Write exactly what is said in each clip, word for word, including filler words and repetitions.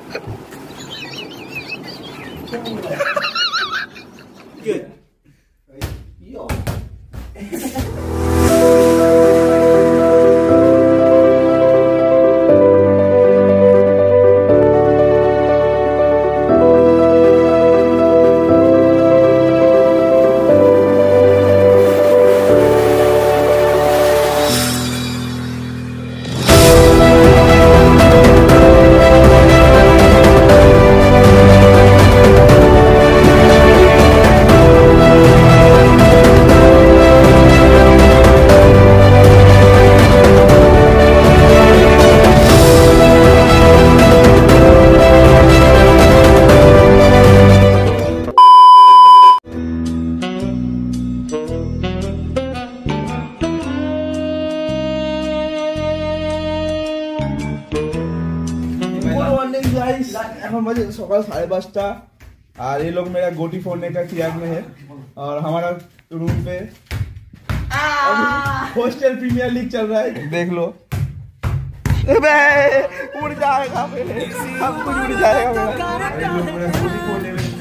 Good. Yo. सकाल साढ़े पाँचटा और ये लोग मेरा गोटी फोड़ने का क्रिया में है और हमारा रूम पे हॉस्टल प्रीमियर लीग चल रहा है, देख लो। उड़ जाएगा मेरे, सब कुछ उड़ जाएगा मेरा। गोटी फोड़ने में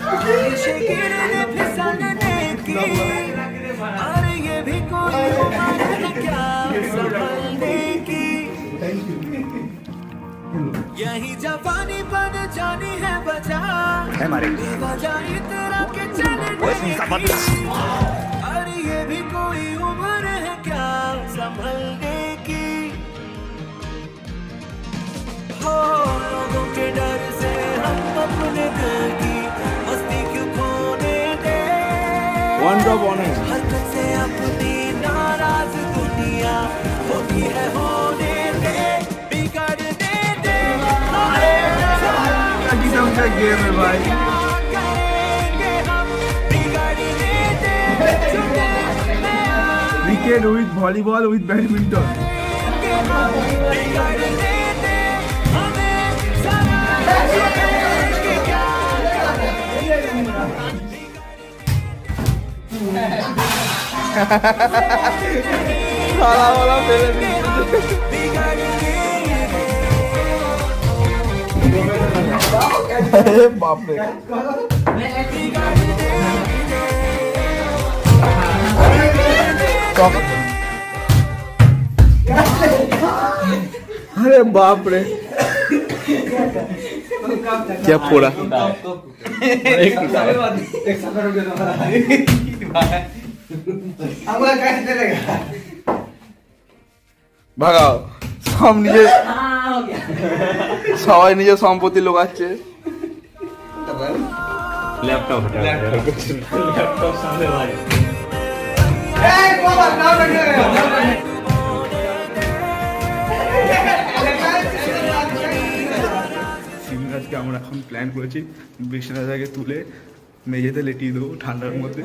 यही जवानी बन जानी है बजा हमारे तेरा के चले अरे ये भी कोई उम्र है क्या संभलने की हो लोगों के डर से हम अपने दिल की मस्ती क्यों खोने दे वन ड्रॉप ऑन है हद से अपनी नाराज दुनिया होती है होने दे गेम है भाई। Cricket with volleyball with badminton. साला वाला पहले बाप रे अरे बाप रे क्या पूरा ভাগাও সব নিজে সবাই নিজের সম্পত্তি লোকাচ্ছে ল্যাপটপ ল্যাপটপ সামনে ভাই এই বাবা নাও না সিমরাজকে আমরা এখন প্ল্যান করেছি বিছানাটাকে তুলে মেঝেতে লেটিয়ে দেবো ঠান্ডার মধ্যে।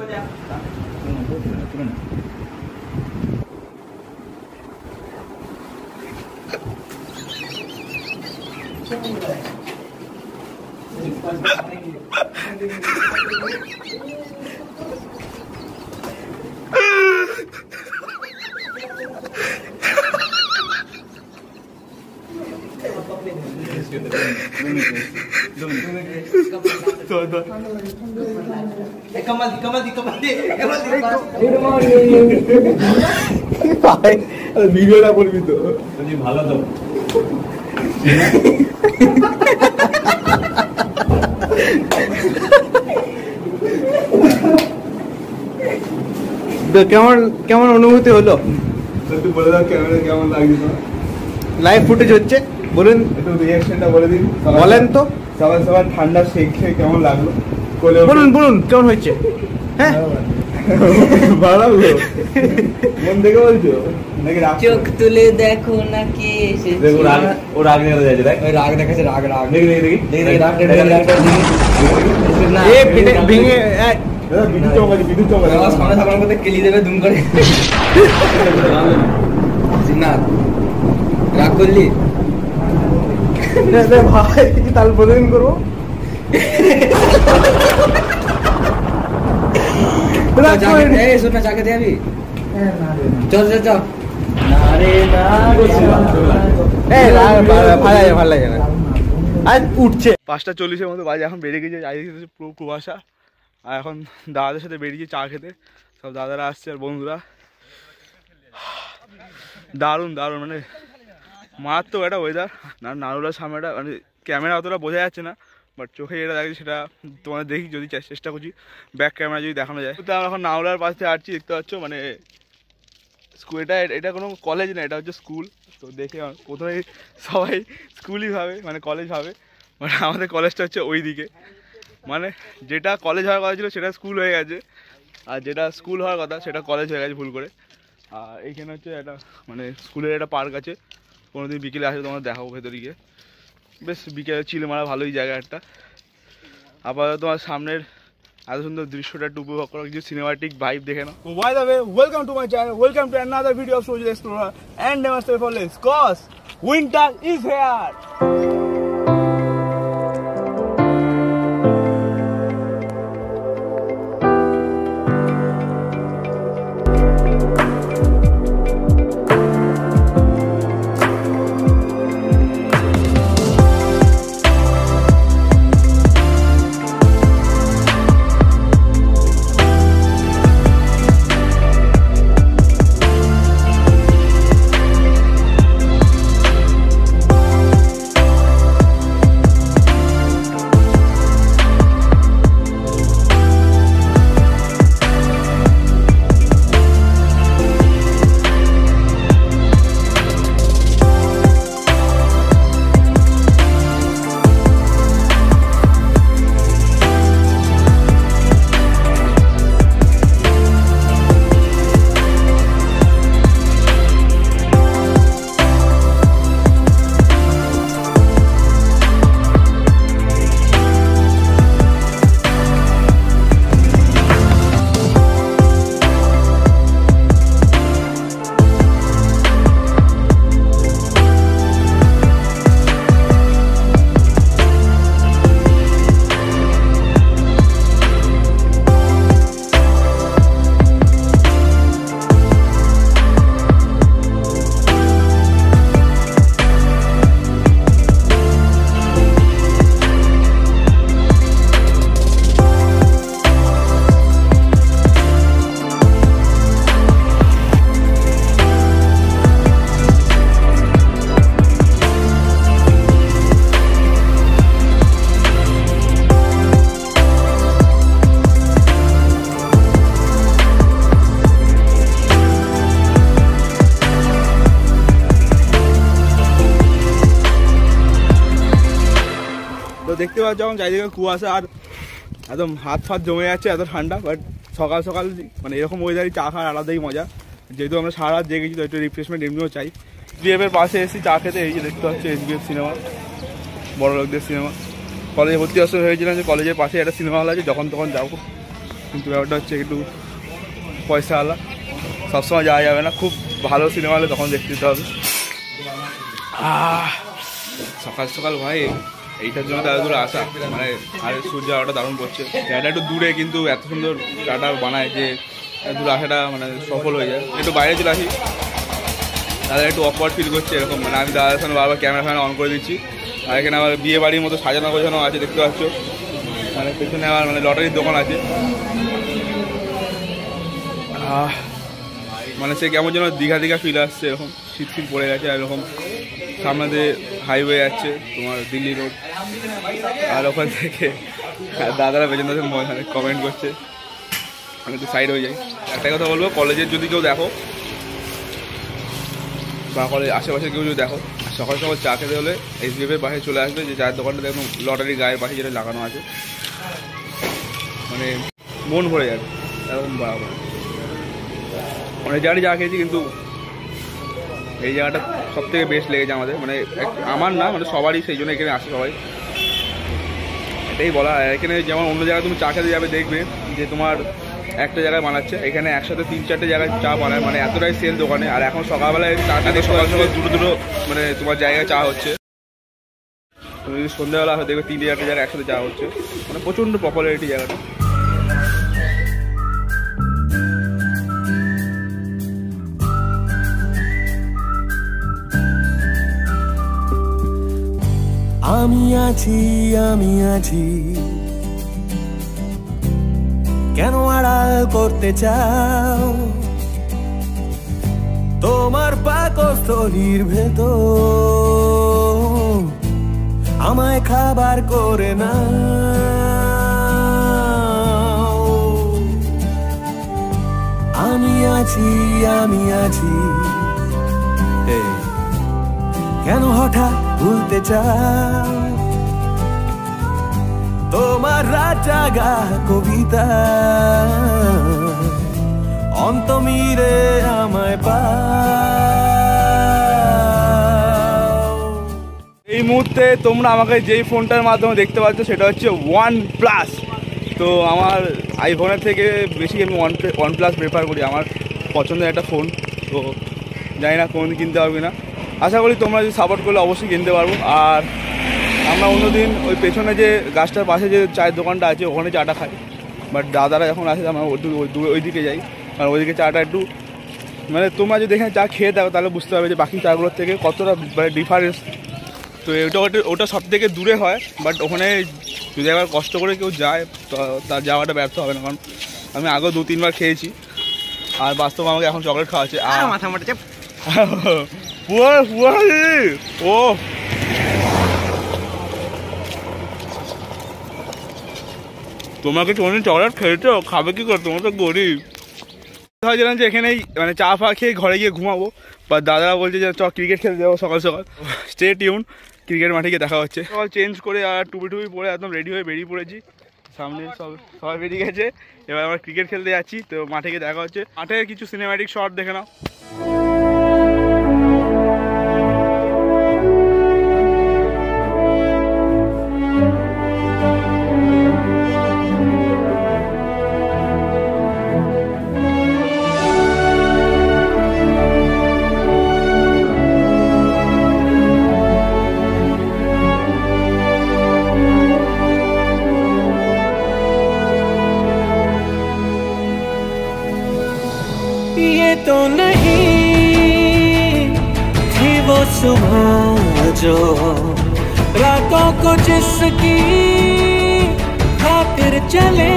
कमल कमल कमल ভিডিওটা করবি তো ভালো তো কেমন কেমন অনুভূতি হলো একটু বলে দাও ক্যামেরা কেমন লাগছে লাইভ ফুটেজ হচ্ছে বলুন একটু রিঅ্যাকশনটা বলে দিন বলেন তো সবাই সবাই ঠান্ডা শেক খেয়ে কেমন লাগলো বলুন বলুন কেমন হয়েছে হ্যাঁ ভালো মন দেখে বলছো নাকি চোখ তুলে দেখো না কে এসেছে দেখো রাগ ও রাগ নিয়ে যাচ্ছে দেখ ওই রাগ দেখাচ্ছে রাগ রাগ দেখি দেখি দেখি দেখি রাগ দেখি না এ ভেঙে দাদা বিদ্যুৎ চমকাচ্ছে বিদ্যুৎ চমকাচ্ছে আমার সামনে সামনে মধ্যে কেলি দেবে দুম করে না রাগ করলি ভাই তাহলে প্রতিদিন করবো শোনা চাকে দে আমি চল চল চল আর উঠছে পাঁচটা চল্লিশের মতো বাজে, এখন বেরিয়ে গেছে যাই পুরো কুয়াশা। আর এখন দাদাদের সাথে বেরিয়েছি চা খেতে, সব দাদারা আসছে আর বন্ধুরা। দারুণ দারুণ মানে মারাত্মক একটা ওয়েদার। না নারুলার সামনেটা মানে ক্যামেরা অতটা বোঝা যাচ্ছে না, বাট চোখে যেটা দেখছি সেটা তোমাদের দেখি যদি চেষ্টা করছি ব্যাক ক্যামেরা যদি দেখানো যায়। তো আমরা এখন নাওলার পাশ থেকে হাঁটছি, দেখতে পাচ্ছ মানে স্কুল, এটা এটা কোনো কলেজ না, এটা হচ্ছে স্কুল। তো দেখে প্রথমেই সবাই স্কুলই ভাবে মানে কলেজ ভাবে, মানে আমাদের কলেজটা হচ্ছে ওই দিকে, মানে যেটা কলেজ হওয়ার কথা ছিল সেটা স্কুল হয়ে গেছে, আর যেটা স্কুল হওয়ার কথা সেটা কলেজ হয়ে গেছে ভুল করে। আর এইখানে হচ্ছে একটা মানে স্কুলের একটা পার্ক আছে, কোনো দিন বিকেলে আসে তোমার দেখাবো ভেতরে গিয়ে, বেশ বিকেলে চিল মারা ভালোই জায়গা একটা। আপাতত তোমার সামনের এত সুন্দর দৃশ্যটা একটু উপভোগ করা, কিছু সিনেমাটিক ভাইব দেখে নাও। By the way, welcome to my channel, welcome to another video of সোজা explorer and never stay for less, cause winter is here. তো দেখতে পাচ্ছ যখন চারিদিকে কুয়াশা আর একদম হাত ফাত জমে যাচ্ছে, এত ঠান্ডা। বাট সকাল সকাল মানে এরকম ওয়েদারে চা খাওয়ার আলাদাই মজা, যেহেতু আমরা সারা রাত জেগেছি তো একটু রিফ্রেশমেন্ট এমনিও চাই। এসবিএফ এর পাশে এসেছি চা খেতে, এই যে দেখতে পাচ্ছি এসবিএফ সিনেমা, বড় লোকদের সিনেমা। কলেজে ভর্তি আসতে হয়েছিলাম যে কলেজের পাশে একটা সিনেমা হল আছে, যখন তখন যাবো, কিন্তু ব্যাপারটা হচ্ছে একটু পয়সা আলা, সবসময় যাওয়া যাবে না। খুব ভালো সিনেমা হলে তখন দেখতে দিতে হবে। সকাল সকাল ভাই এইটার জন্য এত দূরে আসা, মানে আর সূর্য আলোটা দারুণ পড়ছে। জায়গাটা একটু দূরে কিন্তু এত সুন্দর টাটা বানায় যে দূরে আসাটা মানে সফল হয়ে যায়। একটু বাইরে চলে আসি, তাদের একটু অকওয়ার্ড ফিল করছে এরকম, মানে আমি দাদার সঙ্গে বারবার ক্যামেরা ফ্যামেরা অন করে দিচ্ছি। আর এখানে আমার বিয়ে বাড়ির মতো সাজানো গোছানো আছে, দেখতে পাচ্ছ। মানে পেছনে আমার মানে লটারির দোকান আছে। মানে সে কেমন যেন দীঘা দীঘা ফিল আসছে, এরকম শীত শীত পড়ে গেছে। আর এরকম সামনে দিয়ে হাইওয়ে যাচ্ছে তোমার দিল্লি রোড, আর ওখান থেকে দাদারা পেছন পেছন কমেন্ট করছে, আমি একটু সাইড হয়ে যাই। একটা কথা বলবো, কলেজের যদি কেউ দেখো বা কলেজ আশেপাশে কেউ যদি দেখো, সকাল সকাল চা খেতে হলে এসবিএফ এর পাশে চলে আসবে, যে চায়ের দোকানটা দেখুন লটারির গায়ের পাশে যেটা লাগানো আছে, মানে মন ভরে যাবে এরকম বরাবর। অনেক জায়গায় চা খেয়েছি, কিন্তু এই জায়গাটা সব থেকে বেস্ট লেগেছে আমাদের, মানে আমার না মানে সবারই, সেই জন্য এখানে আসে সবাই, এটাই বলা। এখানে যেমন অন্য জায়গায় তুমি চা খেতে যাবে, দেখবে যে তোমার একটা জায়গায় বানাচ্ছে, এখানে একসাথে তিন চারটে জায়গায় চা বানায়, মানে এতটাই সেল দোকানে। আর এখন সকালবেলায় চা খেতে সকাল সকাল দুটো দুটো মানে তোমার জায়গায় চা হচ্ছে, তুমি যদি সন্ধ্যাবেলা হয় দেখবে তিনটে চারটে জায়গায় একসাথে চা হচ্ছে, মানে প্রচণ্ড পপুলারিটি জায়গাটা। আমি আছি আমি আছি কেন আড়াল করতে চাও তোমার পাকস্থলীর ভেতর আমায় খাবার করে না আমি আছি আমি আছি কেন হঠাৎ ভুলতে চাও তোমার রাত জাগা কবিতা অন্ত মিরে আমায় পাও। এই মুহূর্তে তোমরা আমাকে যেই ফোনটার মাধ্যমে দেখতে পাচ্ছ সেটা হচ্ছে ওয়ান প্লাস। তো আমার আইফোনের থেকে বেশি আমি ওয়ান ওয়ান প্লাস প্রেফার করি, আমার পছন্দের একটা ফোন। তো জানি না কোনদিন কিনতে পারবি না, আশা করি তোমরা যদি সাপোর্ট করলে অবশ্যই কিনতে পারবো। আর আমরা অন্যদিন ওই পেছনে যে গাছটার পাশে যে চায়ের দোকানটা আছে ওখানে চাটা খাই, বাট দাদারা যখন আসে আমরা ওই দিকে যাই, কারণ ওইদিকে চাটা একটু মানে তোমরা যদি এখানে চা খেয়ে থাকো তাহলে বুঝতে পারবে যে বাকি চাগুলোর থেকে কতটা মানে ডিফারেন্স। তো ওটা ওটা ওটা সব থেকে দূরে হয়, বাট ওখানে যদি একবার কষ্ট করে কেউ যায় তো তার যাওয়াটা ব্যর্থ হবে না, কারণ আমি আগেও দু তিনবার খেয়েছি। আর বাস্তব আমাকে এখন চকলেট খাওয়াচ্ছে আর মাথা মাথা ও তোমাকে কোনদিন চকলেট খেয়েছো? খাবে কি করে, তোমার তো গরিব। ভাবছিলাম যে এখানেই মানে চা ফা খেয়ে ঘরে গিয়ে ঘুমাবো, বা দাদারা বলছে যে চ ক্রিকেট খেলতে যাবো সকাল সকাল। স্টে টিউন, ক্রিকেট মাঠে গিয়ে দেখা হচ্ছে। সকাল চেঞ্জ করে আর টুপি টুপি পরে একদম রেডি হয়ে বেরিয়ে পড়েছি, সামনে সব সবাই বেরিয়ে গেছে। এবার আমরা ক্রিকেট খেলতে যাচ্ছি, তো মাঠে গিয়ে দেখা হচ্ছে। মাঠে কিছু সিনেম্যাটিক শট দেখে নাও। ये तो नहीं थी वो सुबह जो रातों को जिसकी खातिर चले,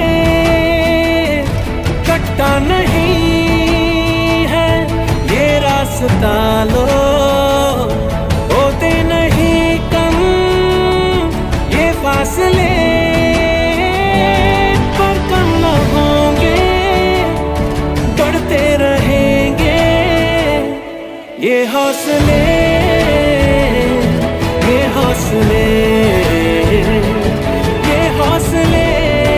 कटता नहीं है ये रास्ता लो, होते नहीं कम ये फासले, पर कम न होंगे बढ़ते रहेंगे ये हौसले, ये हौसले, ये हौसले,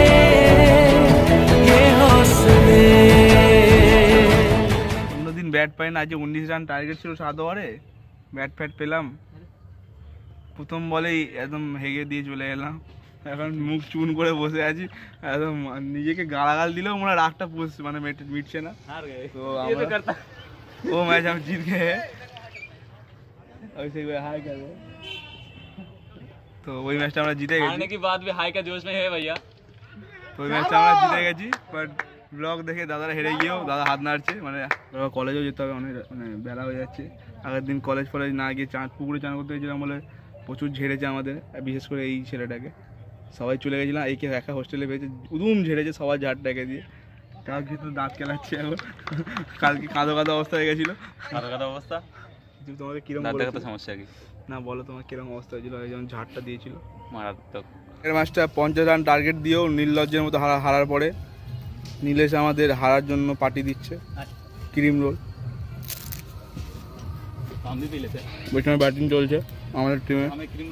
ये हौसले। অন্যদিন ব্যাট পাই না, আজ উনিশ রান টার্গেট ছিল সাত ওভারে, ব্যাট ফ্যাট পেলাম, প্রথম বলেই একদম হেগে দিয়ে চলে এলাম। এখন মুখ চুন করে বসে আছি, একদম নিজেকে গালাগাল দিলেও মনে হয় রাগটা পুষছে মানে মিটছে না। তো वो मैच हम जीत गए हैं, हाई कर तो वही मैचটা আমরা জিতে গেছি। हारने की बात भी हाई का जोश में है भैया। তো ওই ম্যাচটা আমরা জিতে গেছি, বাট ব্লগ দেখে দাদারা হেরে গিয়েও দাদা হাত নাড়ছে, মানে কলেজেও যেতে হবে, অনেক মানে বেলা হয়ে যাচ্ছে। আগের দিন কলেজ ফলেজ না গিয়ে চাঁদ পুকুরে চান করতে গেছিলাম বলে প্রচুর ঝেড়েছে আমাদের, বিশেষ করে এই ছেলেটাকে। সবাই চলে গেছিলাম, এইকে একা হোস্টেলে পেয়েছে, উদুম ঝেড়েছে সবার ঝাড়টাকে দিয়ে, তার ভিতরে দাঁত কেলাচ্ছে এখন। কালকে কাঁদো কাঁদো অবস্থা হয়ে গেছিলো। কাদা কাদা অবস্থা তোমাকে কিরকম দেখাতে সমস্যা কি না বলো, তোমার কিরকম অবস্থা হয়েছিল যখন ঝাড়টা দিয়েছিল? মারাত্মক। এর ম্যাচটা পঞ্চাশ রান টার্গেট দিয়েও নির্লজ্জের মতো হারা হারার পরে নীলেশ আমাদের হারার জন্য পার্টি দিচ্ছে, ক্রিম রোল। বৈষ্ণব ব্যাটিং চলছে আমাদের টিমে,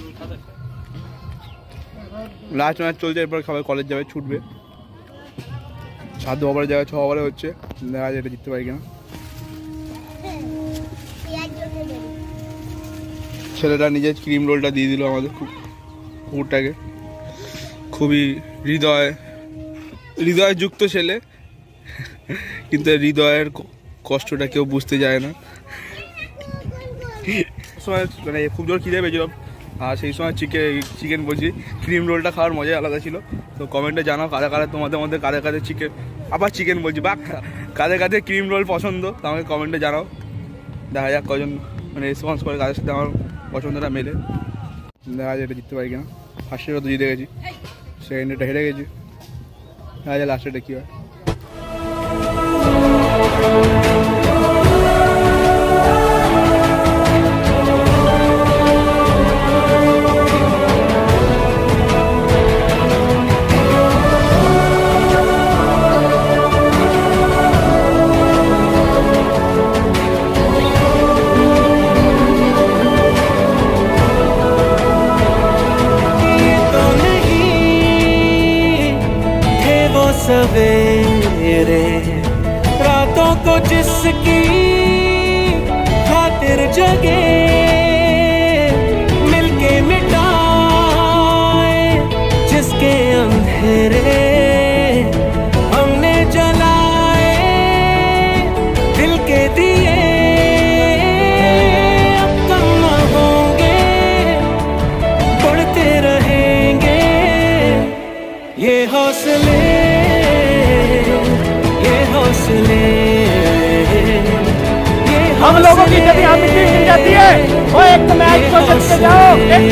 লাস্ট ম্যাচ চলছে, এরপর সবাই কলেজ যাবে, ছুটবে। সাত ওভারের জায়গায় ছ ওভারে হচ্ছে, দেখা যায় এটা জিততে পারি কিনা। ছেলেটা নিজের ক্রিম রোলটা দিয়ে দিল আমাদের কুকুরটাকে, খুবই হৃদয় হৃদয়যুক্ত ছেলে, কিন্তু হৃদয়ের কষ্টটা কেউ বুঝতে যায় না। সময় মানে খুব জোর খিদে পেয়েছিল, আর সেই সময় চিকেন চিকেন বলছি ক্রিম রোলটা খাওয়ার মজাই আলাদা ছিল। তো কমেন্টে জানাও কাদের কাদের তোমাদের মধ্যে কাদের কাদের চিকেন, আবার চিকেন বলছি বা কাদের কাদের ক্রিম রোল পছন্দ, তো আমাকে কমেন্টে জানাও। দেখা যাক কজন মানে রেসপন্স করে, কাদের সাথে আমার পছন্দটা মেলে। দেখা যায় এটা জিততে পারি কিনা। ফার্স্টেরও তো জিতে গেছি, সেকেন্ডেরটা হেরে গেছি, দেখা যায় লাস্টেরটা কী হয়। सवेरे रातों को जिसकी खातिर जगे मिलके मिटाए जिसके अंधेरे हमने जलाए दिल के दिए अब कम न होंगे बढ़ते रहेंगे ये हौसले हम लोगों की जब यहाँ मिट्टी मिल जाती है वो एक तो मैच को जीत के जाओ एक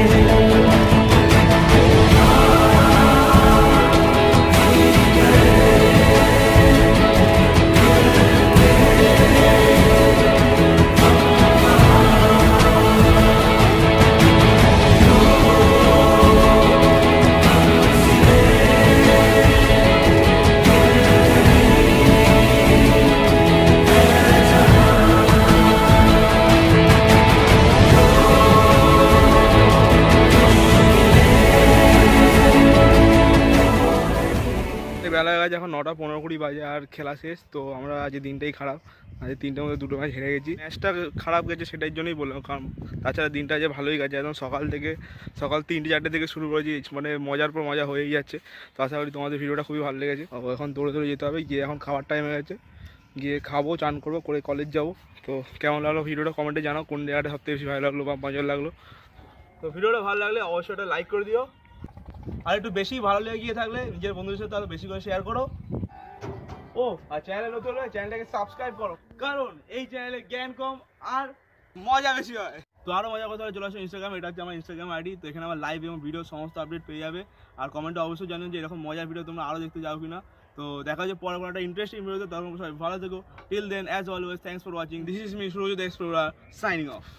বেলা গেছে এখন নটা পনেরো কুড়ি বাজে আর খেলা শেষ। তো আমরা আজ দিনটাই খারাপ, আজ তিনটের মধ্যে দুটো ম্যাচ হেরে গেছি। ম্যাচটা খারাপ গেছে সেটার জন্যই বললাম, কারণ তাছাড়া দিনটা যে ভালোই গেছে, একদম সকাল থেকে সকাল তিনটে চারটে থেকে শুরু করেছি, মানে মজার পর মজা হয়েই যাচ্ছে। তো আশা করি তোমাদের ভিডিওটা খুবই ভালো লেগেছে। এখন দৌড়ে দৌড়ে যেতে হবে, গিয়ে এখন খাবার টাইম হয়ে গেছে, গিয়ে খাবো, চান করবো, করে কলেজ যাবো। তো কেমন লাগলো ভিডিওটা কমেন্টে জানাও, কোন জায়গাটা সবথেকে বেশি ভালো লাগলো বা মজার লাগলো। তো ভিডিওটা ভালো লাগলে অবশ্যই একটা লাইক করে দিও, আর একটু বেশি ভালো লেগে গিয়ে থাকলে নিজের বন্ধুদের সাথে আরো বেশি করে শেয়ার করো। ও আর চ্যানেলে নতুন হলে চ্যানেলটাকে সাবস্ক্রাইব করো, কারণ এই চ্যানেলে জ্ঞান কম আর মজা বেশি হয়। তো আরও মজা কথা চলে আসো ইনস্টাগ্রাম, এটা হচ্ছে আমার ইনস্টাগ্রাম আইডি। তো এখানে আমার লাইভ এবং ভিডিও সমস্ত আপডেট পেয়ে যাবে। আর কমেন্টে অবশ্যই জানো যে এরকম মজার ভিডিও তোমরা আরও দেখতে যাও কিনা। তো দেখা যায় পরে কোনো একটা ইন্টারেস্টিং ভিডিওতে, তখন সবাই ভালো থেকো। Till then as always thanks for watching, this is me Surajit explorer signing off.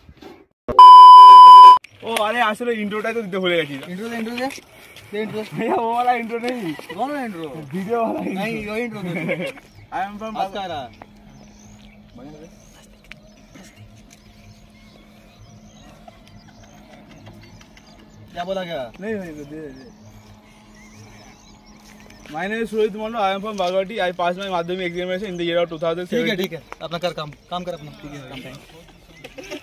ও আরে আসলে ইন্ট্রোটাই তো দিতে ভুলে গেছি। इंट्रो दे इंट्रो दे दे इंट्रो भैया वो वाला इंट्रो नहीं, कौन है इंट्रो वीडियो वाला नहीं वो इंट्रो दे आई एम फ्रॉम मस्कारा क्या बोला क्या नहीं नहीं दे दे। My name is Rohit Mondo. I am from Bagwati. I passed my madhyamik examination in the year of two thousand seventeen. ठीक है ठीक है अपना कर काम काम कर अपना ठीक है काम टाइम